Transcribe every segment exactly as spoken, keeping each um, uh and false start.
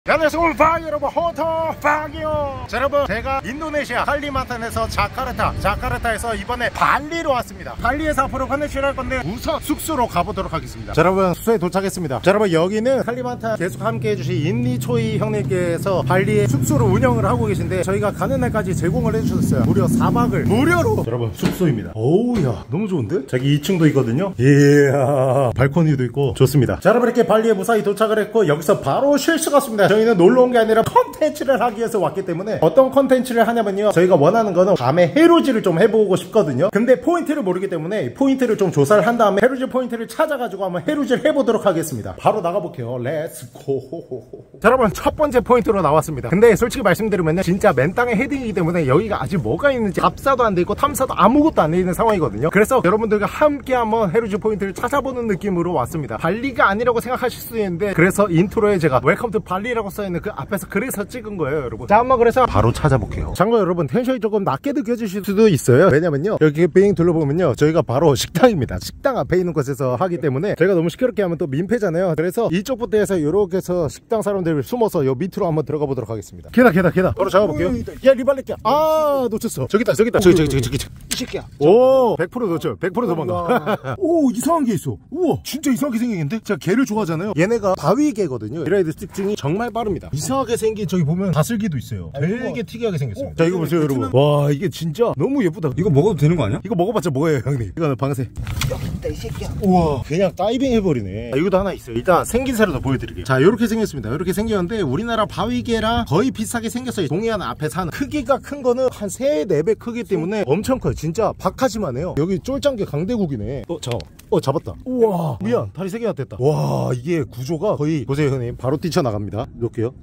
안녕하세요 오늘 방 여러분 호터 방이요. 자, 여러분 제가 인도네시아 칼리만탄에서 자카르타 자카르타에서 이번에 발리로 왔습니다. 발리에서 앞으로 컨텐츠를 할 건데 우선 숙소로 가보도록 하겠습니다. 자, 여러분 숙소에 도착했습니다. 자, 여러분 여기는 칼리만탄 계속 함께 해주신 인니초이 형님께서 발리에 숙소를 운영을 하고 계신데 저희가 가는 날까지 제공을 해주셨어요. 무려 사 박을 무료로. 자, 여러분 숙소입니다. 오우야 너무 좋은데? 저기 이 층도 있거든요. 이야 발코니도 있고 좋습니다. 자, 여러분 이렇게 발리에 무사히 도착을 했고 여기서 바로 쉴 수가 없습니다. 저희는 놀러 온 게 아니라 컨텐츠를 하기 위해서 왔기 때문에 어떤 컨텐츠를 하냐면요, 저희가 원하는 거는 밤에 해루지를 좀 해보고 싶거든요. 근데 포인트를 모르기 때문에 포인트를 좀 조사를 한 다음에 해루지 포인트를 찾아가지고 한번 해루지를 해보도록 하겠습니다. 바로 나가볼게요. 렛츠고. 자, 여러분 첫 번째 포인트로 나왔습니다. 근데 솔직히 말씀드리면 진짜 맨 땅에 헤딩이기 때문에 여기가 아직 뭐가 있는지 답사도 안 돼 있고 탐사도 아무것도 안 돼 있는 상황이거든요. 그래서 여러분들과 함께 한번 해루지 포인트를 찾아보는 느낌으로 왔습니다. 발리가 아니라고 생각하실 수도 있는데 그래서 인트로에 제가 웰컴 투 발리라고 써있는 그 앞에서 그래서 찍은 거예요, 여러분. 자, 한번 그래서 바로 찾아볼게요. 참고 여러분 텐션이 조금 낮게 느껴지실 수도 있어요. 왜냐면요 여기 빙 둘러보면요 저희가 바로 식당입니다. 식당 앞에 있는 곳에서 하기 때문에 저희가 너무 시끄럽게 하면 또 민폐잖아요. 그래서 이쪽부터 해서 이렇게 해서 식당 사람들 숨어서 요 밑으로 한번 들어가 보도록 하겠습니다. 계다 계다 계다 바로 잡아볼게요. 야 리발렛야, 아 놓쳤어. 저기 있다 저기 있다 저기 저기 저기 저기 이 새끼야. 오 백 퍼센트 놓쳐. 백 퍼센트 도망가. 오 이상한 게 있어. 우와 진짜 이상하게 생기는데? 제가 개를 좋아하잖아요. 얘네가 바위개거든요. 드라이드 특징이 정말 빠릅니다. 이상하게 생긴 저기 보면 다슬기도 있어요. 되게 특이하게 생겼어요. 어, 자 이거 보세요 여러분. 와 이게 진짜 너무 예쁘다. 이거 먹어도 되는 거 아니야? 이거 먹어봤자 뭐예요 형님? 이거는 방세. 이 새끼야. 우와 그냥 다이빙 해버리네. 아, 이것도 하나 있어요. 일단 생긴새로 더 보여드릴게요. 자 이렇게 생겼습니다. 이렇게 생겼는데 우리나라 바위개랑 거의 비슷하게 생겼어요. 동해안 앞에 사는. 크기가 큰 거는 한 세, 네 배 크기 때문에 엄청 커요. 진짜 박하지만 해요. 여기 쫄짱개 강대국이네. 어 잠깐만. 어 잡았다. 우와 미안 다리 세 개나 됐다. 와 이게 구조가 거의 보세요 형님. 바로 뛰쳐나갑니다. 놓을게요.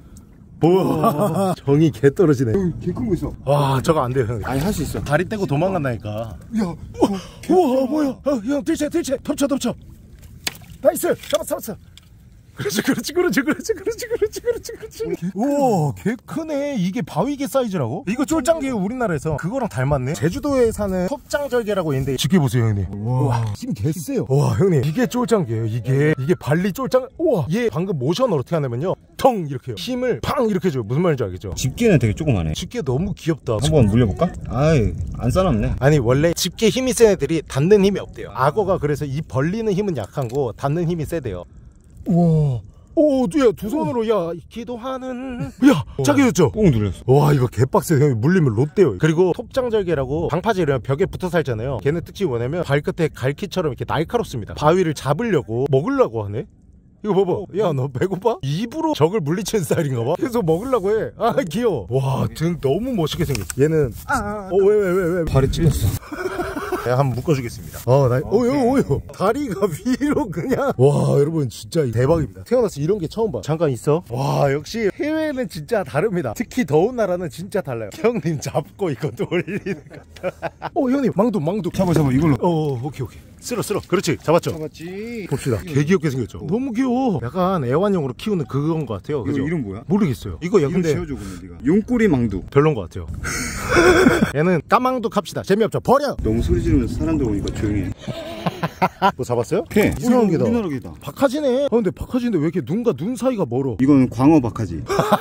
우와 정이 개 떨어지네. 개 큰 거 있어. 와 저거 안 돼요 형님. 아니 할 수 있어. 다리 떼고 도망간다니까. 야 우와, 우와 뭐야. 어, 형 들채 들채 덮쳐 덮쳐. 나이스 잡았어 잡았어. 그렇지 그렇지 그렇지 그렇지 그렇지 그렇지 그렇지 그렇지. 우와 개 크네. 이게 바위개 사이즈라고? 이거 쫄짱개요. 우리나라에서 그거랑 닮았네. 제주도에 사는 톱장절개라고 있는데 쉽게 보세요 형님. 우와 힘 개 세요. 우와 형님 이게 쫄짱개예요. 이게 이게 발리 쫄짱. 우와 얘 방금 모션을 어떻게 하냐면요 텅 이렇게 해요. 힘을 팡 이렇게 줘요. 무슨 말인지 알겠죠? 집게는 되게 조그마네. 집게 너무 귀엽다. 한번 물려볼까? 아이 안 싸놨네. 아니 원래 집게 힘이 센 애들이 닿는 힘이 없대요. 악어가 그래서 이 벌리는 힘은 약한 거 닿는 힘이 세대요. 우와 오, 야, 두 손으로, 야, 기도하는. 야, 자기였죠? 꼭 눌렸어. 와, 이거 개빡세. 형이 물리면 롯데요. 그리고 톱장절개라고 방파제를 벽에 붙어 살잖아요. 걔네 특징이 뭐냐면 발끝에 갈퀴처럼 이렇게 날카롭습니다. 바위를 잡으려고, 먹으려고 하네? 이거 봐봐. 야, 너 배고파? 입으로 적을 물리치는 스타일인가 봐? 계속 먹으려고 해. 아, 귀여워. 와, 등 너무 멋있게 생겼어. 얘는. 아, 아, 어, 왜, 왜, 왜, 왜? 발이 찔렸어. 내가 한번 묶어주겠습니다. 어, 나, 오요, 오요. 다리가 위로 그냥. 와, 여러분, 진짜 대박입니다. 태어나서 이런 게 처음 봐. 잠깐 있어. 와, 역시 해외는 진짜 다릅니다. 특히 더운 나라는 진짜 달라요. 형님 잡고 이것도 올리는 거. 어, 형님, 망두, 망두. 잡아, 잡아, 이걸로. 어, 오케이, 오케이. 쓸어, 쓸어. 그렇지, 잡았죠? 잡았지. 봅시다. 개 귀엽게 생겼죠? 어. 너무 귀여워. 약간 애완용으로 키우는 그건 것 같아요. 그죠? 이거 이름 뭐야? 모르겠어요. 이거 야, 이름 근데. 지어줘, 그러면 네가. 용꼬리 망두. 별론 것 같아요. 얘는 까망두 갑시다. 재미없죠? 버려! 너무 소리 지르면서 사람들 오니까 조용히 해. 뭐 잡았어요? 개. 이상한 게다. 우리나라 개다. 박하지네. 아 근데 박하지인데 왜 이렇게 눈과 눈 사이가 멀어? 이건 광어 박하지.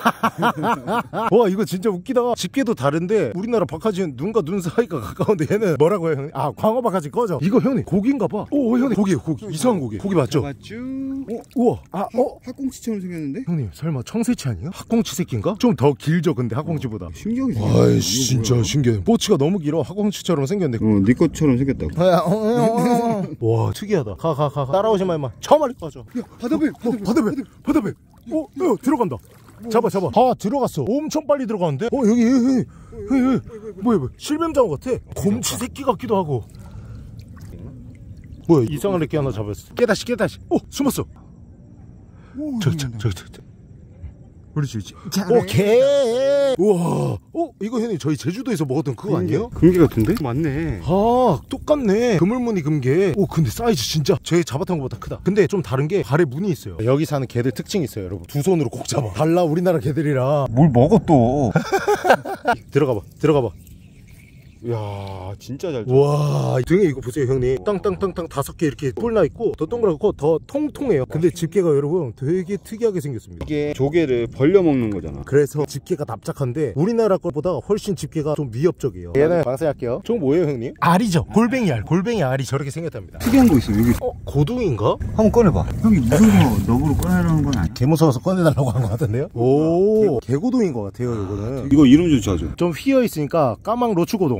와 이거 진짜 웃기다. 집게도 다른데 우리나라 박하지는 눈과 눈 사이가 가까운데 얘는 뭐라고 해요 형님? 아 광어 박하지 꺼져. 이거 형님 고기인가봐. 오 형님 고기예요 고기. 이상한 고기. 고기 맞죠? 맞죠? 어? 우와. 아 어? 학꽁치처럼 생겼는데? 형님 설마 청새치 아니에요? 학꽁치 새끼인가? 좀 더 길죠 근데 학꽁치보다. 신기하게 생겼어. 아이씨 진짜 신기해. 뽀치가 너무 길어. 학꽁치처럼 생겼는데. 어, 네 것처럼 생겼다고. 와 특이하다. 가 가 가 따라오지 마 임마. 처음에 꺼져. 야 바다배 바다배 바다배 바다배. 어, 어 들어간다. 잡아 잡아. 아 들어갔어. 엄청 빨리 들어가는데. 어 여기 여기 여기 여기 뭐야 뭐야 실뱀장어 같아. 곰치 새끼 같기도 하고. 뭐야 이상한 애끼 하나 잡았어. 깨다시 깨다시. 어 숨었어. 저기 저기 저기 저기. 그렇지 그렇지. 오케이. 우와. 어 이거 형님 저희 제주도에서 먹었던 그거 아니에요? 금괴 같은데? 맞네. 아 똑같네. 그물무늬 금괴. 오 근데 사이즈 진짜 저희 잡았던 것보다 크다. 근데 좀 다른 게 발에 무늬 있어요. 여기 사는 개들 특징이 있어요 여러분. 두 손으로 꼭 잡아. 달라 우리나라 개들이라. 뭘 먹어 또. 들어가봐 들어가봐. 야 진짜 잘 쳐. 와 등에 이거 보세요 형님. 땅땅땅땅 다섯 개 이렇게 뿔나 있고 더 동그랗고 더 통통해요. 근데 집게가 여러분 되게 특이하게 생겼습니다. 이게 조개를 벌려 먹는 거잖아. 그래서 집게가 납작한데 우리나라 것보다 훨씬 집게가 좀 위협적이에요. 얘는 방생할게요. 저거 뭐예요 형님? 알이죠. 골뱅이 알. 골뱅이 알이 저렇게 생겼답니다. 특이한 거 있어 여기. 어? 고둥인가? 한번 꺼내봐. 형이 무슨 거 너브로 꺼내라는 건 아니야. 개 무서워서 꺼내달라고 한 것 같은데요? 오 개고동인 것 같아요 이거는. 이거 이름 좀 지어줘. 좀 휘어있으니까 까망 로추고동.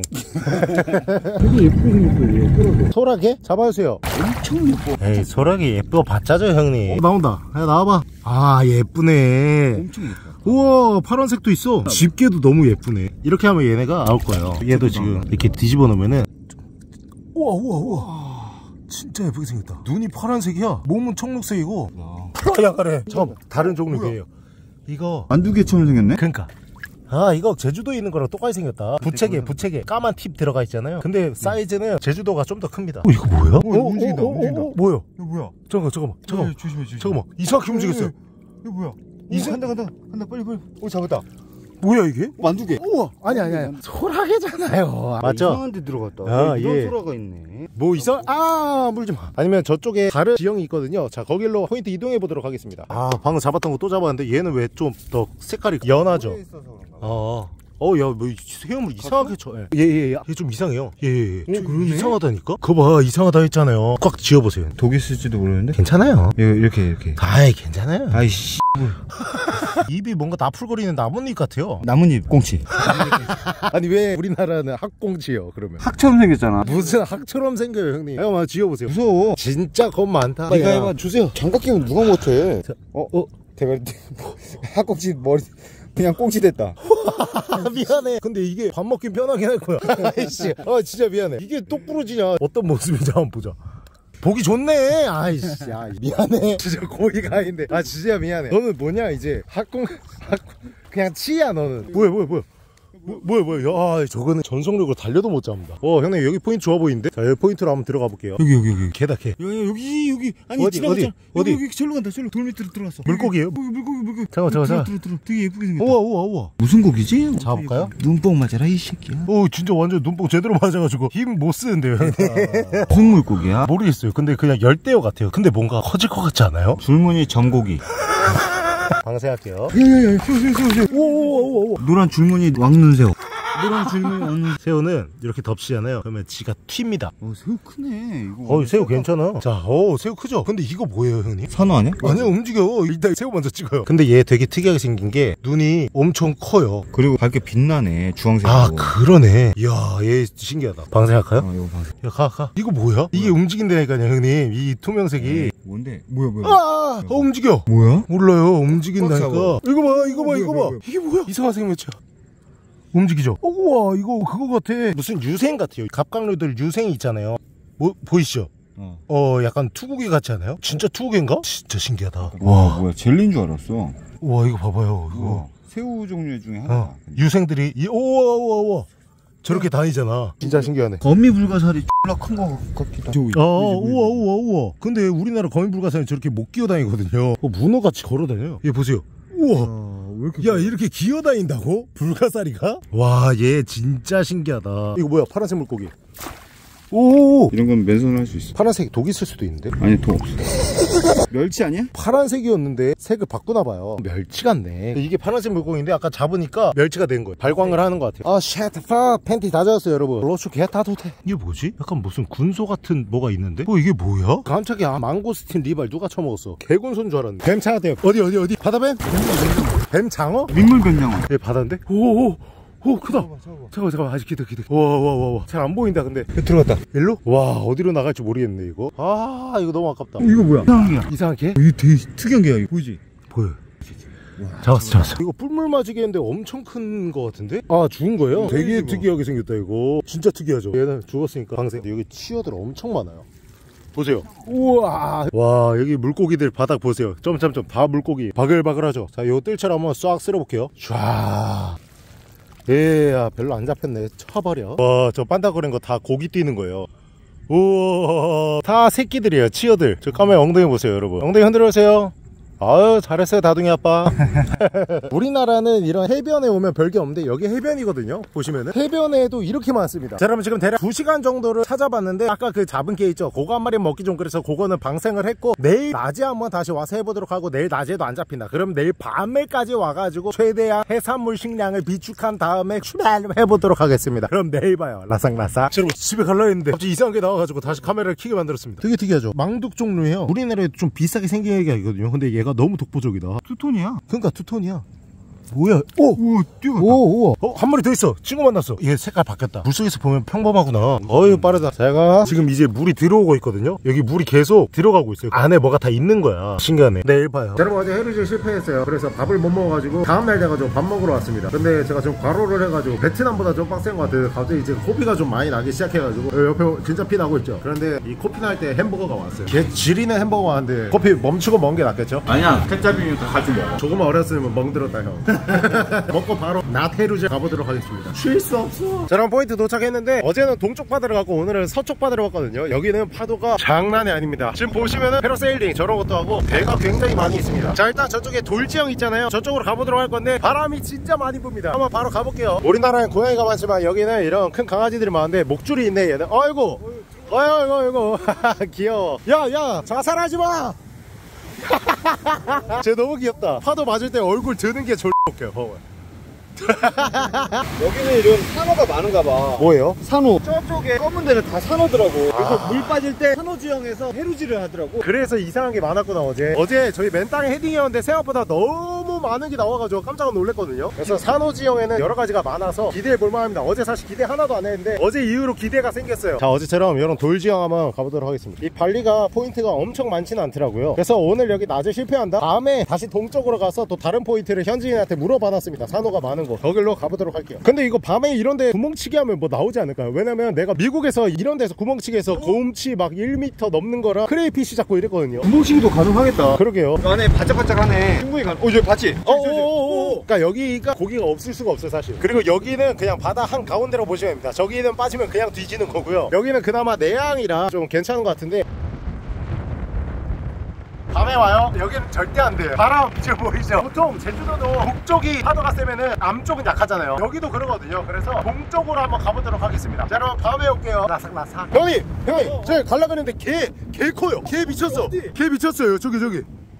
되게 예쁘게 생겼어. 소라게? 잡아주세요. 엄청 예뻐. 에이 소라게 예뻐 봤자죠 형님. 어, 나온다. 야 나와봐. 아 예쁘네. 엄청 예뻐. 우와 파란색도 있어. 집게도 너무 예쁘네. 이렇게 하면 얘네가 나올 거예요. 얘도 지금 이렇게 뒤집어 놓으면은 우와 우와 우와 진짜 예쁘게 생겼다. 눈이 파란색이야. 몸은 청록색이고. 야 그래 잠깐 다른 종류예요. 이거 만두개처럼 생겼네? 그러니까 아 이거 제주도에 있는 거랑 똑같이 생겼다. 부채개 부채개 까만 팁 들어가 있잖아요. 근데 사이즈는 제주도가 좀 더 큽니다. 어 이거 뭐야? 어, 움직인다, 어, 어, 움직인다. 어, 어, 뭐야? 이거 뭐야? 잠깐만 잠깐만 잠깐만 조심해 조심해. 잠깐만 이상하게 움직였어요. 이거 뭐야? 이제- 간다 간다 간다 빨리 빨리. 오 잡았다. 뭐야 이게? 만두개. 우와 아니 아니 아니 소라게잖아요. 맞죠? 이상한 데 들어갔다. 아, 이런 예. 소라가 있네. 뭐 이상 아 물지 마. 아니면 저쪽에 다른 지형이 있거든요. 자 거길로 포인트 이동해 보도록 하겠습니다. 아 방금 잡았던 거 또 잡았는데 얘는 왜 좀 더 색깔이 연하죠? 어. 어, 야, 뭐, 새우물 이상하게 쳐. 예, 예, 예. 얘 좀 이상해요. 예, 예. 예. 좀 그러네? 이상하다니까? 그거 봐, 이상하다 했잖아요. 꽉 지어보세요. 독이 쓸지도 모르는데. 괜찮아요. 이렇게 이렇게. 아이, 괜찮아요. 아이씨. 입이 뭔가 나풀거리는 나뭇잎 같아요. 나뭇잎 꽁치. 아니, 왜 우리나라는 학꽁치요, 그러면? 학처럼 생겼잖아. 무슨 학처럼 생겨요, 형님. 이거 한번 지어보세요. 무서워. 진짜 겁 많다. 네가 야, 해봐. 주세요. 장갑 끼면 누가 못해? 어, 어. 대가리 학꽁치 머리 그냥 꽁치 됐다. 아, 미안해. 근데 이게 밥 먹기 편하긴 할 거야. 아이씨. 아, 진짜 미안해. 이게 똑부러지냐. 어떤 모습인지 한번 보자. 보기 좋네. 아이씨. 아, 미안해. 진짜 고의가 아닌데. 아, 진짜 미안해. 너는 뭐냐, 이제. 학공, 학공. 그냥 치야, 너는. 뭐야, 뭐야, 뭐야. 뭐, 뭐야 뭐야 야 저거는 전속력으로 달려도 못 잡는다. 어 형님 여기 포인트 좋아 보이는데. 자 여기 포인트로 한번 들어가 볼게요. 여기 여기 여기. 개다 개. 여기 여기 여기 아니 어디, 지나갔잖아. 어디, 여기, 어디? 여기 절로 간다. 절로 돌 밑으로 들어갔어. 물고기예요? 여기, 물고기 물고기. 잠깐만, 잠깐만, 들어, 잠깐만. 들어, 들어. 되게 예쁘게 생겼다. 우와 우와 우와. 무슨 고기지? 잡아볼까요? 눈뽕 맞아라 이 새끼야. 오 진짜 완전 눈뽕 제대로 맞아가지고 힘 못 쓰는데요. 콩물고기야? 모르겠어요. 근데 그냥 열대어 같아요. 근데 뭔가 커질 것 같지 않아요? 줄무늬 점고기. 방생할게요. 야야야 새우 새우 새우 새우. 오오오오. 노란 줄무늬 왕눈새우. 노란 줄무늬 왕눈. 새우는 이렇게 덮치잖아요. 그러면 지가 튑니다. 어 새우 크네. 이거. 어 새우 괜찮아. 자, 오 새우 크죠? 근데 이거 뭐예요, 형님? 산호 아니야? 아니요, 움직여. 일단 새우 먼저 찍어요. 근데 얘 되게 특이하게 생긴 게 눈이 엄청 커요. 그리고 밝게 빛나네 주황색으로. 아, 그러네. 이야, 얘 신기하다. 방생할까요? 어, 이거 방생. 야, 가, 가. 이거 뭐야? 이게 움직인다니까요, 형님. 이 투명색이. 뭔데? 뭐야 뭐야? 아, 어, 움직여. 뭐야? 몰라요. 움직인다니까. 꽉 이거 봐, 이거 봐, 뭐야, 이거 뭐야, 봐. 뭐야. 이게 뭐야? 이상한 생명체야. 움직이죠? 어, 우와, 이거 그거 같아. 무슨 유생 같아요. 갑각류들 유생이 있잖아요. 뭐, 보이시죠? 어. 어, 약간 투구개 같지 않아요? 진짜 투구개인가? 진짜 신기하다. 와 뭐야 젤리인 줄 알았어. 와, 이거 봐봐요. 이거. 우와. 새우 종류 중에 하나. 어, 유생들이, 이, 우와, 우와, 우와. 저렇게 다니잖아. 진짜 신기하네. 거미 불가사리 X나 큰 거 같기도 하고. 아, 우와, 우와, 우와. 근데 우리나라 거미불가사는 저렇게 못 기어다니거든요. 어, 문어같이 걸어다녀요. 얘 보세요. 우와. 아, 왜 이렇게 야, 이렇게 기어다닌다고? 불가사리가? 와, 얘 진짜 신기하다. 이거 뭐야? 파란색 물고기. 오, 이런 건 맨손으로 할 수 있어. 파란색 독 있을 수도 있는데? 아니 독 없어. 멸치 아니야? 파란색이었는데 색을 바꾸나봐요. 멸치 같네. 이게 파란색 물고기인데 아까 잡으니까 멸치가 된 거예요. 발광을 하는 것 같아요. 아, 쉣, 파 팬티 다 젖었어요, 여러분. 로추 개 타도 돼. 이게 뭐지? 약간 무슨 군소 같은 뭐가 있는데? 어, 이게 뭐야? 깜짝이야. 망고스틴 리발 누가 처먹었어? 개군소인 줄 알았는데. 뱀 찾아야 돼요. 어디, 어디, 어디? 바다뱀? 뱀 장어? 민물변장어. 얘 바다인데? 오오 오, 크다. 잠깐만, 잠깐만, 아직 기다, 기다. 와, 와, 와, 와. 잘 안 보인다, 근데. 들어갔다. 일로? 와, 어디로 나갈지 모르겠네, 이거. 아, 이거 너무 아깝다. 어, 이거 뭐야? 이상한 개야. 이상한 개? 이거 되게 특이한 개야. 이거 보이지? 보여. 잡았어, 잡았어. 이거 뿔물 맞으게 했는데 엄청 큰 거 같은데? 아, 죽은 거예요? 되게 이거. 특이하게 생겼다, 이거. 진짜 특이하죠? 얘는 죽었으니까 방생. 여기 치어들 엄청 많아요. 보세요. 우와. 와, 여기 물고기들 바닥 보세요. 점점점 다 물고기. 바글바글하죠? 자, 요 뜰처럼 한번 싹 쓸어볼게요. 쫙. 예, 아, 별로 안 잡혔네. 쳐버려. 와, 저 반다거리는 거 다 고기 뛰는 거예요. 우와, 다 새끼들이에요. 치어들. 저 까마귀 엉덩이 보세요, 여러분. 엉덩이 흔들어주세요. 아유 잘했어요 다둥이 아빠. 우리나라는 이런 해변에 오면 별게 없는데 여기 해변이거든요. 보시면은 해변에도 이렇게 많습니다. 자, 여러분 지금 대략 두 시간 정도를 찾아봤는데 아까 그 잡은 게 있죠, 그거 한 마리 먹기 좀 그래서 그거는 방생을 했고, 내일 낮에 한번 다시 와서 해보도록 하고, 내일 낮에도 안 잡힌다 그럼 내일 밤에까지 와가지고 최대한 해산물 식량을 비축한 다음에 출발해보도록 하겠습니다. 그럼 내일 봐요. 라삭라삭. 자, 여러분 집에 갈라 했는데 갑자기 이상한 게 나와가지고 다시 카메라를 켜게 만들었습니다. 되게 특이하죠. 망둑 종류예요. 우리나라에 좀 비싸게 생긴 애가 있거든요. 근데 얘가 너무 독보적이다. 투톤이야. 그러니까 투톤이야. 뭐야? 오! 오, 뛰어갔다. 오, 오. 어, 한 마리 더 있어. 친구 만났어. 얘 색깔 바뀌었다. 물속에서 보면 평범하구나. 어휴, 빠르다. 제가 지금 이제 물이 들어오고 있거든요. 여기 물이 계속 들어가고 있어요. 안에 뭐가 다 있는 거야. 신기하네. 내일 봐요. 여러분, 어제 해루질 실패했어요. 그래서 밥을 못 먹어가지고 다음날 돼가지고 밥 먹으러 왔습니다. 근데 제가 좀 과로를 해가지고 베트남보다 좀 빡센 것 같아요. 갑자기 이제 코피가 좀 많이 나기 시작해가지고 옆에 진짜 피 나고 있죠. 그런데 이 코피 날 때 햄버거가 왔어요. 걔 지리는 햄버거가 왔는데 코피 멈추고 먹는 게 낫겠죠? 아니야, 케찹이니까 같이 먹어. 조금만 어렸으면 멍들었다 형. 먹고 바로 나테루즈 가보도록 하겠습니다. 쉴 수 없어. 자, 그럼 포인트 도착했는데 어제는 동쪽 바다를 갔고 오늘은 서쪽 바다를 갔거든요. 여기는 파도가 장난이 아닙니다. 지금 보시면은 패러세일링 저런 것도 하고 배가 굉장히 많이 있습니다. 자, 일단 저쪽에 돌지형 있잖아요. 저쪽으로 가보도록 할 건데 바람이 진짜 많이 붑니다. 한번 바로 가볼게요. 우리나라엔 고양이가 많지만 여기는 이런 큰 강아지들이 많은데 목줄이 있네 얘는. 아이고 아이고 아이고 귀여워. 야야 자살하지 마. 쟤 너무 귀엽다. 파도 맞을 때 얼굴 드는 게 졸라 웃겨요. 봐봐요. 여기는 이런 산호가 많은가 봐. 뭐예요? 산호. 저쪽에 검은 데는 다 산호더라고. 그래서 아. 물 빠질 때 산호지형에서 해루질을 하더라고. 그래서 이상한 게 많았구나 어제. 어제 저희 맨땅에 헤딩이었는데 생각보다 너무 많은 게 나와가지고 깜짝 놀랐거든요. 그래서 산호지형에는 여러 가지가 많아서 기대해 볼만합니다. 어제 사실 기대 하나도 안 했는데 어제 이후로 기대가 생겼어요. 자, 어제처럼 이런 돌지형 한번 가보도록 하겠습니다. 이 발리가 포인트가 엄청 많지는 않더라고요. 그래서 오늘 여기 낮에 실패한다, 다음에 다시 동쪽으로 가서 또 다른 포인트를 현지인한테 물어봐놨습니다. 산호가 많은 곳 거길로 가보도록 할게요. 근데 이거 밤에 이런데 구멍치기 하면 뭐 나오지 않을까요? 왜냐면 내가 미국에서 이런 데서 구멍치기 해서 고음치 막 일 미터 넘는 거랑 크레이피쉬 잡고 이랬거든요. 구멍치기도 가능하겠다. 그러게요. 안에 바짝바짝하네. 충분히 가능. 어, 저기 봤지? 어어어어. 그러니까 여기가 고기가 없을 수가 없어요 사실. 그리고 여기는 그냥 바다 한 가운데로 보시면 됩니다. 저기는 빠지면 그냥 뒤지는 거고요. 여기는 그나마 내양이라 좀 괜찮은 것 같은데 밤에 와요? 여기는 절대 안 돼요. 바람 지금 보이죠? 보통 제주도도 북쪽이 파도가 세면은 남쪽은 약하잖아요. 여기도 그러거든요. 그래서 동쪽으로 한번 가보도록 하겠습니다. 자, 여러분 밤에 올게요. 라삭라삭. 형님! 형님! 어. 저기 가려고 했는데 개! 개 커요. 개 미쳤어. 어디? 개 미쳤어요. 저기 저기.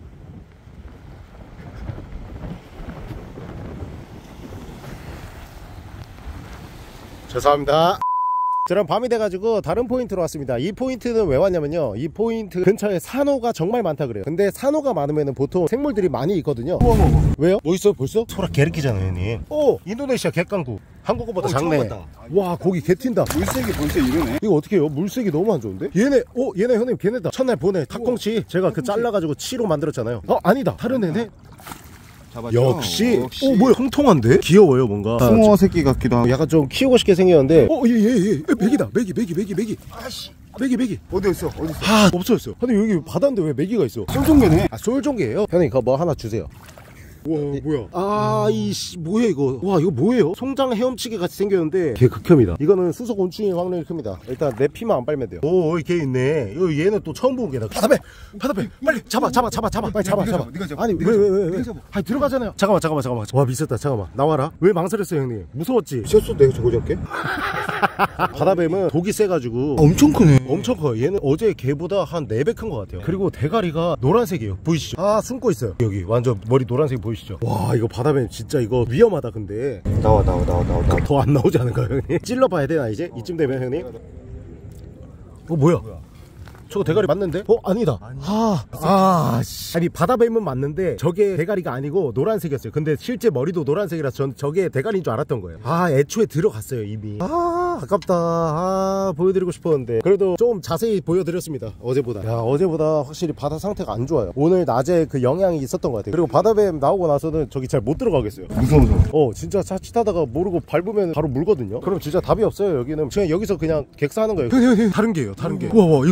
죄송합니다. 저랑 밤이 돼가지고 다른 포인트로 왔습니다. 이 포인트는 왜 왔냐면요, 이 포인트 근처에 산호가 정말 많다 그래요. 근데 산호가 많으면 보통 생물들이 많이 있거든요. 우와, 우와. 왜요? 뭐 있어 벌써? 소라 개르키잖아요 형님. 오! 인도네시아 갯강구. 한국어보다 어, 작네. 와, 고기 개 튄다. 물색이 벌써 이러네. 이거 어떻게 해요? 물색이 너무 안 좋은데? 얘네, 오! 얘네 형님 걔네다. 첫날 보내 탁콩치 제가 그 잘라가지고 치로 만들었잖아요. 어? 아니다, 다른 애네? 잡았죠? 역시. 역시. 오, 뭐야, 통통한데? 귀여워요 뭔가. 숭어 새끼 같기도 하고. 약간 좀 키우고 싶게 생겼는데. 어, 얘, 얘, 얘. 메기다. 메기, 메기, 메기, 메기. 아씨. 메기, 메기. 어디 있어? 어디 있어? 아, 없어졌어. 근데 여기 바다인데 왜 메기가 있어? 솔종개네. 아, 솔종개예요? 형님 그거 뭐 하나 주세요. 우와, 뭐야? 아, 이씨 뭐야 이거? 와, 이거 뭐예요? 송장 헤엄치기 같이 생겼는데 걔 극혐이다. 이거는 수소 곤충의 확률이 큽니다. 일단 내 피만 안 빨면 돼요. 오, 걔 있네. 이거 얘는 또 처음 본 개다. 바다배, 바다배, 빨리 잡아, 잡아, 잡아, 잡아, 빨리 잡아, 잡아. 네가 잡아. 아니, 네가 왜, 잡아. 왜, 왜, 왜? 네가 잡아. 아니, 들어가잖아요. 잠깐만, 잠깐만, 잠깐만. 와, 미쳤다. 잠깐만, 나와라. 왜 망설였어요, 형님? 무서웠지? 미쳤어, 내가 저거 잡게? 바다뱀은 독이 세가지고 엄청 크네. 엄청 커요. 얘는 어제 개보다 한 네 배 큰 것 같아요. 그리고 대가리가 노란색이에요. 보이시죠? 아, 숨고 있어요. 여기 완전 머리 노란색 보이시죠? 와, 이거 바다뱀 진짜 이거 위험하다. 근데 나와, 나와, 나와, 나와, 나와. 더 안 나오지 않을까요, 형님? 찔러봐야 되나 이제? 어. 이쯤 되면 형님? 어, 뭐야? 뭐야? 저거 대가리 맞는데? 어? 아니다. 아, 아, 씨. 아니, 바다뱀은 맞는데 저게 대가리가 아니고 노란색이었어요. 근데 실제 머리도 노란색이라서 전 저게 대가리인 줄 알았던 거예요. 아, 애초에 들어갔어요 이미. 아, 아깝다. 아, 보여드리고 싶었는데 그래도 좀 자세히 보여드렸습니다 어제보다. 야, 어제보다 확실히 바다 상태가 안 좋아요. 오늘 낮에 그 영향이 있었던 것 같아요. 그리고 바다뱀 나오고 나서는 저기 잘 못 들어가겠어요. 무서워서. 어, 진짜 차치 타다가 모르고 밟으면 바로 물거든요. 그럼 진짜 답이 없어요. 여기는 그냥 여기서 그냥 객사하는 거예요. 다른 개예요, 다른 개. 우와, 와, 이거 잡고 싶어요.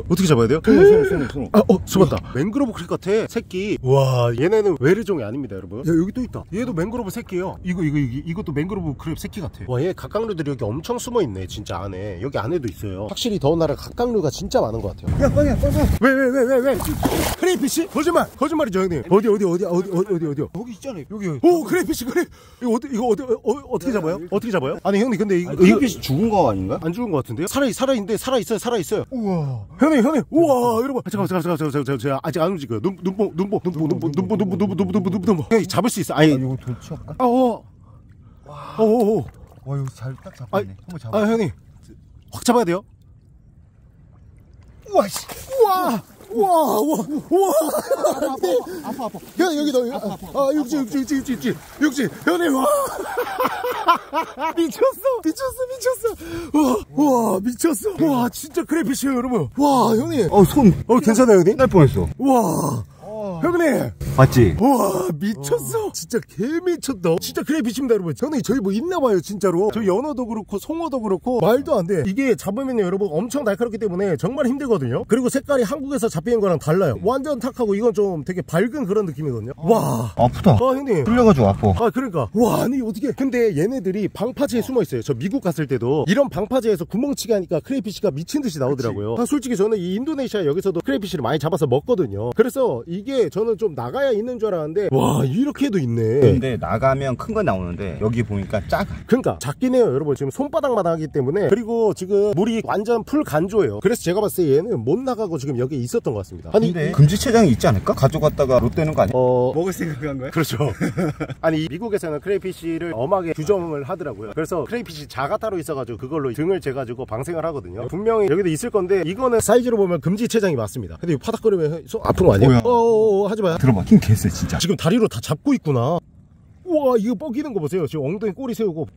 어떻게 잡아야 돼요? 손으로 손으로 손으로 손으로. 아, 어, 잡았다. 맹그로브 크랩 같아. 새끼. 와, 얘네는 외래종이 아닙니다, 여러분. 야, 여기 또 있다. 얘도 맹그로브 새끼예요. 이거 이거 이거 이것도 맹그로브 크랩 새끼 같아. 와, 얘 각각류들이 여기 엄청 숨어 있네, 진짜 안에. 여기 안에도 있어요. 확실히 더운 나라 각각류가 진짜 많은 것 같아요. 야, 빨리 빨리. 왜 왜 왜 왜 왜? 크레이피시? 거짓말. 거짓말이죠, 형님. 어디 어디 어디 어디 어디 어디 어디요? 여기 있잖아요. 여기. 오, 크레이피시 그래. 이거 어디 이거 어디 어, 어떻게 잡아요? 어떻게 잡아요? 아니, 형님 근데 이거 이거 크레이피시 죽은 거 아닌가? 안 죽은 것 같은데요? 살아 살아 있는데 살아 있어요, 살아 있어요. 우와. 형님, 형님, 우와, 여러분, 잠깐, 잠깐, 잠깐, 잠깐, 잠깐, 제가 아직 안 움직여요. 눈, 눈뽕, 눈뽕, 눈뽕, 눈뽕, 눈뽕, 눈뽕, 눈뽕, 눈뽕, 눈뽕, 눈뽕. 형님 잡을 수 있어. 아니, 이거 돌치할까? 아, 어, 어, 어, 어. 와, 이거 잘 딱 잡았네. 한번 잡아. 아, 형님, 확 잡아야 돼요. 우와, 씨. 우와, 우와, 우와, 우와. 아파 아파. 형 여기 너, 아, 육지, 육지, 육지, 육지, 육지, 육지, 형님, 와. 미쳤어, 미쳤어, 미쳤어. 와, 와, 미쳤어. 와, 진짜 크레피시에요, 여러분. 와, 형님. 어, 손. 어, 괜찮아요, 형님? 날 뻔했어. 와. 형님, 맞지? 와, 미쳤어. 진짜 개 미쳤다. 진짜 크레이피시입니다, 여러분. 저는 저희 뭐 있나봐요, 진짜로. 저 연어도 그렇고 송어도 그렇고 말도 안 돼. 이게 잡으면요, 여러분, 엄청 날카롭기 때문에 정말 힘들거든요. 그리고 색깔이 한국에서 잡히는 거랑 달라요. 완전 탁하고 이건 좀 되게 밝은 그런 느낌이거든요. 와, 아프다. 아, 형님. 풀려가지고 아파. 아, 그러니까. 와, 아니, 어떻게. 근데 얘네들이 방파제에 숨어 있어요. 저 미국 갔을 때도 이런 방파제에서 구멍치기 하니까 크레이피시가 미친 듯이 나오더라고요. 아, 솔직히 저는 이 인도네시아 여기서도 크레이피시를 많이 잡아서 먹거든요. 그래서 이게 저는 좀 나가야 있는 줄 알았는데, 와, 이렇게도 있네. 근데 나가면 큰 거 나오는데 여기 보니까 작아. 그러니까 작긴 해요, 여러분. 지금 손바닥만 하기 때문에. 그리고 지금 물이 완전 풀 간조예요. 그래서 제가 봤을 때 얘는 못 나가고 지금 여기 있었던 것 같습니다. 아니, 근데 금지체장이 있지 않을까? 가져갔다가 롯되는 거 아니야? 어, 먹을 생각한 거야? 그렇죠. 아니, 이 미국에서는 크레이피시를 엄하게 규정을 하더라고요. 그래서 크레이피시 자가 따로 있어가지고 그걸로 등을 재가지고 방생을 하거든요. 분명히 여기도 있을 건데 이거는 사이즈로 보면 금지체장이 맞습니다. 근데 이 파닥거리면 손 아픈 거 아니야? 어어어, 하지 마요. 들어봐, 힘 개쎄 진짜. 지금 다리로 다 잡고 있구나. 우와, 이거 뻐기는 거 보세요. 지금 엉덩이 꼬리 세우고.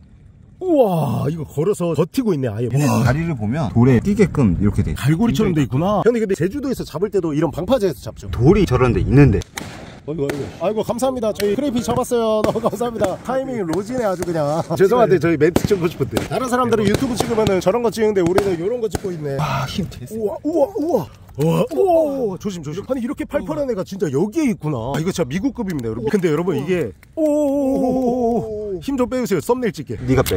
우와, 이거 걸어서 버티고 있네, 아예. 와, 다리를 보면 돌에 뛰게끔 이렇게 돼. 갈고리처럼 돼 있구나. 형님, 근데 제주도에서 잡을 때도 이런 방파제에서 잡죠. 돌이 저런 데 있는데. 아이고, 아이고. 아이고, 감사합니다. 저희 크레이피 잡았어요. 너무 감사합니다. 타이밍이 로지네, 아주 그냥. 죄송한데, 저희 멘트 찍고 싶은데. 다른 사람들은 유튜브 찍으면은 저런 거 찍는데 우리는 이런 거 찍고 있네. 아, 힘 개쎄. 우와, 우와, 우와. 우와, 우와, 조심, 조심. 아니, 이렇게 팔팔한 애가 진짜 여기에 있구나. 아, 이거 진짜 미국급입니다, 여러분. 근데 여러분, 이게. 오오오오오. 힘 좀 빼주세요. 썸네일 찍게. 네가 빼.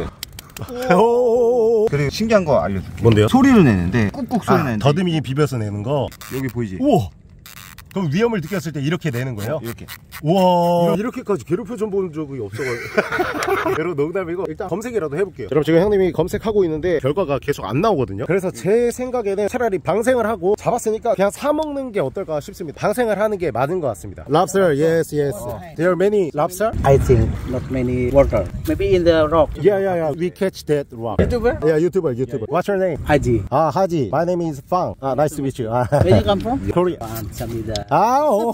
오오오오. 그리고 신기한 거 알려줄게. 뭔데요? 소리를 내는데 꾹꾹 소리 아, 내는데 더듬이 비벼서 내는 거. 여기 보이지? 우와. 그럼 위험을 느꼈을 때 이렇게 내는 거예요? 이렇게. 우와, 이렇게까지 괴롭혀 좀 본 적이 없어가지고. 여러분, 농담이고 일단 검색이라도 해볼게요. 여러분, 지금 형님이 검색하고 있는데 결과가 계속 안 나오거든요. 그래서 제 생각에는 차라리 방생을 하고 잡았으니까 그냥 사 먹는 게 어떨까 싶습니다. 방생을 하는 게 맞은 것 같습니다. Lobster, yes, yes. There are many lobster? I think not many water. Maybe in the rock. Yeah, yeah, yeah. We catch that rock. YouTuber? Yeah, YouTuber, YouTuber. What's your name? Haji. Ah, Haji. My name is Fang. Ah, nice to meet you. Ah. Where you come from? Korea. Um, Samida. 아, 오.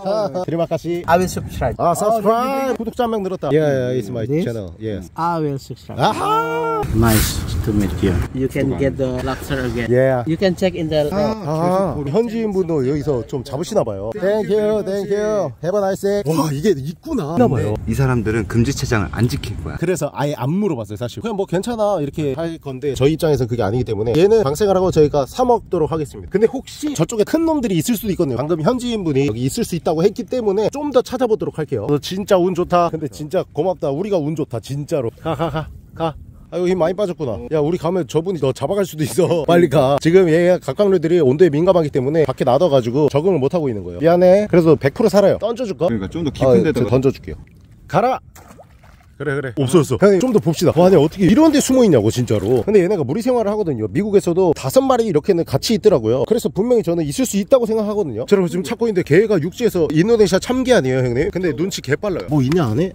드리마카시. I will subscribe. 아, subscribe. 구독자 한 명 늘었다. Yeah, yeah, it's my This? channel. Yes. I will subscribe. 아하. Nice to meet you. You can get the lobster again. Yeah. You can check in the. 아, 현지인 분도 여기서 좀 잡으시나 봐요. Thank you, thank you. Have a nice day. 와, 이게 있구나. 근데 이 사람들은 금지체장을 안 지킬 거야. 그래서 아예 안 물어봤어요, 사실. 그냥 뭐 괜찮아 이렇게 할 건데 저희 입장에서는 그게 아니기 때문에 얘는 방생을 하고 저희가 사 먹도록 하겠습니다. 근데 혹시 저쪽에 큰 놈들이 있을 수도 있거든요. 방금 현지인 분이 여기 있을 수 있다고 했기 때문에 좀 더 찾아보도록 할게요. 너 진짜 운 좋다. 근데 진짜 고맙다. 우리가 운 좋다, 진짜로. 가, 가, 가, 가. 아이고, 힘 많이 빠졌구나. 야, 우리 가면 저분이 너 잡아갈 수도 있어. 빨리 가. 지금 얘가 각각류들이 온도에 민감하기 때문에 밖에 놔둬가지고 적응을 못하고 있는 거예요. 미안해. 그래서 백 퍼센트 살아요. 던져줄까? 그러니까 좀 더 아, 깊은 데다가 제가 던져줄게요. 가라. 그래, 그래. 없어졌어. 형님, 좀 더 봅시다. 와, 아니, 어떻게 이런 데 숨어 있냐고, 진짜로. 근데 얘네가 무리 생활을 하거든요. 미국에서도 다섯 마리 이렇게는 같이 있더라고요. 그래서 분명히 저는 있을 수 있다고 생각하거든요. 저러고 지금 찾고 있는데 걔가 육지에서 인도네시아 참개 아니에요, 형님? 근데 눈치 개빨라요. 뭐 있냐, 안에?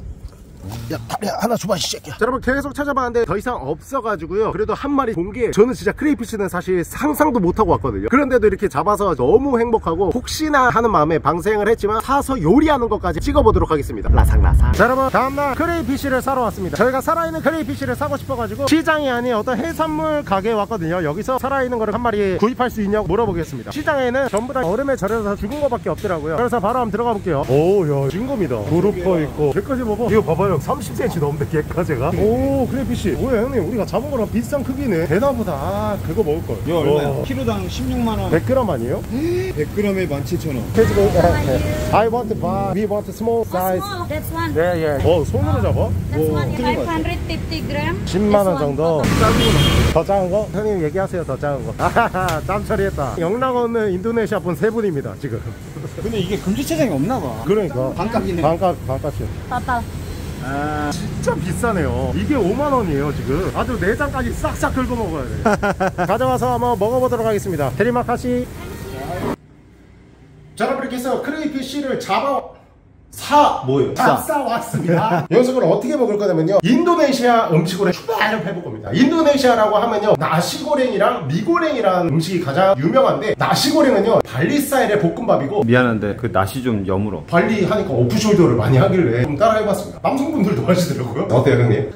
야, 다리 하나 줘봐, 이 새끼야. 자, 여러분, 계속 찾아봤는데 더 이상 없어가지고요. 그래도 한 마리 본 게 저는 진짜 크레이피시는 사실 상상도 못하고 왔거든요. 그런데도 이렇게 잡아서 너무 행복하고 혹시나 하는 마음에 방생을 했지만 사서 요리하는 것까지 찍어보도록 하겠습니다. 라삭라삭. 자, 여러분, 다음날 크레이피시를 사러 왔습니다. 저희가 살아있는 크레이피시를 사고 싶어가지고 시장이 아닌 어떤 해산물 가게에 왔거든요. 여기서 살아있는 거를 한 마리 구입할 수 있냐고 물어보겠습니다. 시장에는 전부 다 얼음에 절여서 죽은 거밖에 없더라고요. 그래서 바로 한번 들어가 볼게요. 오, 야, 진검이다. 무릎 퍼 있고. 여기까지 봐봐. 이거 봐봐요. 형 삼십 센티미터 넘는데 개까지가. 오 크레이피쉬. 뭐야 형님, 우리가 잡은 거랑 비슷한 크기네. 대나보다. 아 그거 먹을걸. 이거 얼마야? 키로당 십육만 원. 백 그램 아니에요? 백 그램에 만 칠천 원. I want to buy, we want small size. Small, that's one. 예, 예. 어, 손으로 잡아? That's one, five hundred fifty gram. 십만 원 This one. 정도. 더 작은 거? 형님 얘기하세요, 더 작은 거. 아하하, 땀 처리했다. 영락 없는 인도네시아 분 세 분입니다, 지금. 근데 이게 금지체장이 없나 봐. 그러니까. 반값이네. 반값, 반값이요. Total. 아, 진짜 비싸네요. 이게 오만 원이에요, 지금. 아주 내장까지 싹싹 긁어 먹어야 돼. 가져와서 한번 먹어보도록 하겠습니다. 테리마카시. 자, 여러분 이렇게 해서 크레이피쉬를 잡아 사 뭐예요? 잡사 왔습니다. 이 녀석을 어떻게 먹을 거냐면요, 인도네시아 음식으로 추가를 해볼 겁니다. 인도네시아라고 하면요, 나시고랭이랑 미고랭이라는 음식이 가장 유명한데, 나시고랭은요 발리 스타일의 볶음밥이고, 미안한데 그 낫이 좀 여물어. 발리 하니까 오프숄더를 많이 하길래 좀 따라 해봤습니다. 남성분들도 하시더라고요. 어때요 형님?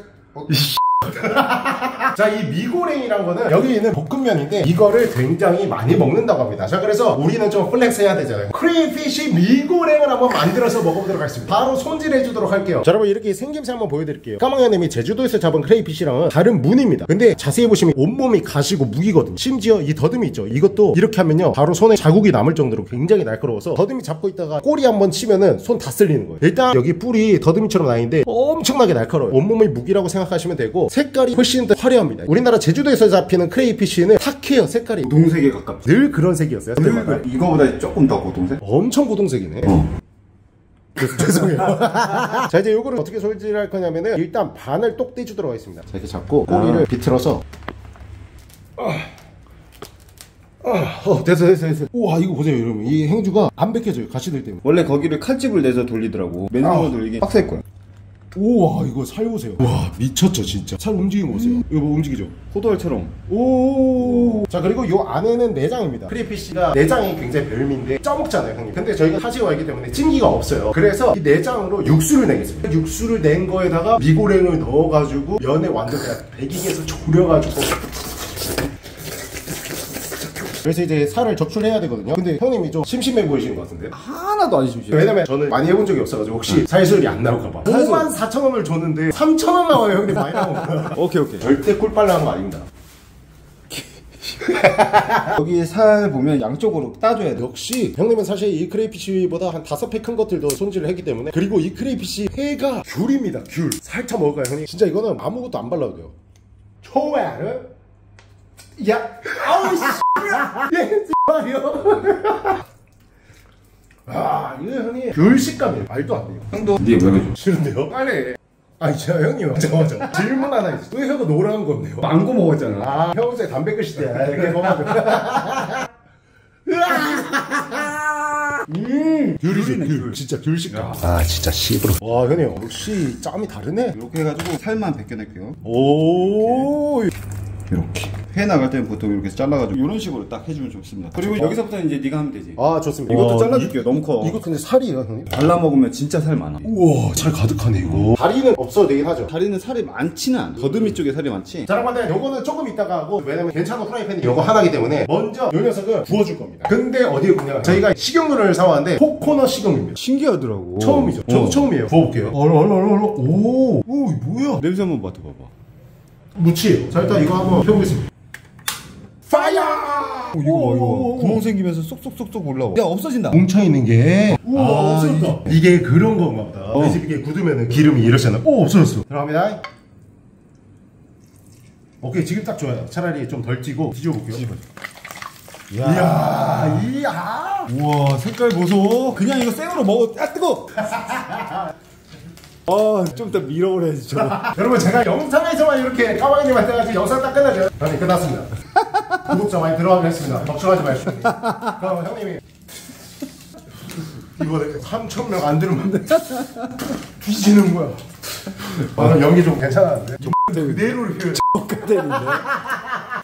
자, 이 미고랭이란 거는 여기 있는 볶음면인데 이거를 굉장히 많이 먹는다고 합니다. 자, 그래서 우리는 좀 플렉스 해야 되잖아요. 크레이피쉬 미고랭을 한번 만들어서 먹어보도록 하겠습니다. 바로 손질해 주도록 할게요. 자, 여러분 이렇게 생김새 한번 보여드릴게요. 까망형님이 제주도에서 잡은 크레이피쉬랑은 다른 무늬입니다. 근데 자세히 보시면 온몸이 가시고 무기거든요. 심지어 이 더듬이 있죠, 이것도 이렇게 하면요 바로 손에 자국이 남을 정도로 굉장히 날카로워서 더듬이 잡고 있다가 꼬리 한번 치면은 손 다 쓸리는 거예요. 일단 여기 뿔이 더듬이처럼 나 있는데 엄청나게 날카로워요. 온몸의 무기라고 생각하시면 되고, 색깔이 훨씬 더 화려합니다. 우리나라 제주도에서 잡히는 크레이피쉬는 탁해요, 색깔이. 동색에 가깝죠. 늘 그런 색이었어요. 그때마다. 이거보다 조금 더 고동색? 엄청 고동색이네. 어. 죄송해요. 자, 이제 요거를 어떻게 손질할 거냐면은 일단 반을 똑 떼주도록 하겠습니다. 자, 이렇게 잡고 꼬리를 아. 비틀어서. 아. 아, 어, 됐어, 됐어, 됐어. 우와, 이거 보세요, 여러분. 이 행주가 안 벗겨져요, 가시들 때문에. 원래 거기를 칼집을 내서 돌리더라고. 맨손으로 아. 돌리기 빡셀 거야. 우와, 이거 살 보세요. 와, 미쳤죠, 진짜. 살 움직이는 거 보세요. 이거 뭐 움직이죠? 호돌처럼. 오. 자, 그리고 요 안에는 내장입니다. 크레이피쉬가 내장이 굉장히 별미인데 쪄먹잖아요, 형님. 근데 저희가 타지가 있기 때문에 찜기가 없어요. 그래서 이 내장으로 육수를 내겠습니다. 육수를 낸 거에다가 미고랭을 넣어가지고 면에 완전 그냥 배기계에서 졸여가지고. 그래서 이제 살을 적출해야 되거든요. 근데 형님이 좀 심심해 보이시는 것 같은데. 하나도 안 심심해. 왜냐면 저는 많이 해본 적이 없어가지고 혹시 살술이 안 나올까봐. 오만 사천 원을 줬는데 삼천 원 나와요, 형님. 많이 나오면. 오케이 오케이. 절대 꿀빨라는 거 아닙니다. 여기 살 보면 양쪽으로 따줘야 돼. 역시 형님은 사실 이 크레이피쉬보다 한 다섯 배 큰 것들도 손질을 했기 때문에. 그리고 이 크레이피쉬 회가 귤입니다, 귤. 살짝 먹을까요, 형님? 진짜 이거는 아무것도 안 발라도 돼요. 초야를 야, 아우 씨, 얘 말이요. 아, 이거 형님 귤 식감이에요. 말도 안 돼요. 형도 네 먹여줘. 싫은데요? 빨리. 아니, 저 형님, 잠깐만. 질문 하나 있어. 왜 혀가 노란 건데요? 망고 먹었잖아. 아, 평소에 담배 끊을 때 이렇게 먹어가지고. 음, 귤이죠, 귤. 진짜 귤 식감. 아, 진짜 씨부러. 와, 형님, 역시 짬이 다르네. 이렇게 해가지고 살만 벗겨낼게요. 오, 이렇게. 회 나갈 때는 보통 이렇게 잘라가지고 이런 식으로 딱 해주면 좋습니다. 그리고 여기서부터는 이제 네가 하면 되지. 아, 좋습니다. 이것도 와, 잘라줄게요. 너무 커. 이거 근데 살이에요, 형님? 발라 먹으면 진짜 살 많아. 우와, 살 가득하네, 이거. 다리는 없어도 되긴 하죠. 다리는 살이 많지는 않아. 더듬이 쪽에 살이 많지. 자, 여러분들, 요거는 조금 이따가 하고, 왜냐면 괜찮은 프라이팬이 요거 하나기 때문에 먼저 요 녀석은 구워줄 겁니다. 근데 어디에 구냐? 저희가 식용유를 사왔는데 코코넛 식용유입니다. 신기하더라고. 처음이죠. 저도 어. 처음이에요. 구워볼게요. 얼얼 얼얼 얼얼. 오, 오, 이거 뭐야? 냄새 한번 맡아봐봐. 무치예요. 자, 일단 이거 한번 펴보겠습니다. 파이어! 어, 이거 봐, 이거 봐. 구멍 생기면서 쏙쏙쏙쏙 올라와. 야, 없어진다. 뭉쳐있는 게. 우와, 아, 없어졌다. 이게 그런 건가 보다. 어. 내 집 이게 굳으면 기름이 이러잖아. 오, 없어졌어. 들어갑니다. 오케이, 지금 딱 좋아요. 차라리 좀 덜 찌고 뒤져볼게요. 이야, 이야, 이야. 우와, 색깔 보소. 그냥 이거 생으로 먹어. 아, 뜨거! 아, 좀 이따 밀어버려야지, 저거. 여러분, 제가 영상에서만 이렇게 까마귀님한테 가지고 영상 딱 끝나죠? 형님, 끝났습니다. 구독자 많이 들어가겠습니다. 걱정하지 마시고. 그럼 형님이 이번에 삼천 명 안 들으면 뒤지는 거야. 아, 연기 좀 괜찮았는데. 그대로 이렇게 되는데.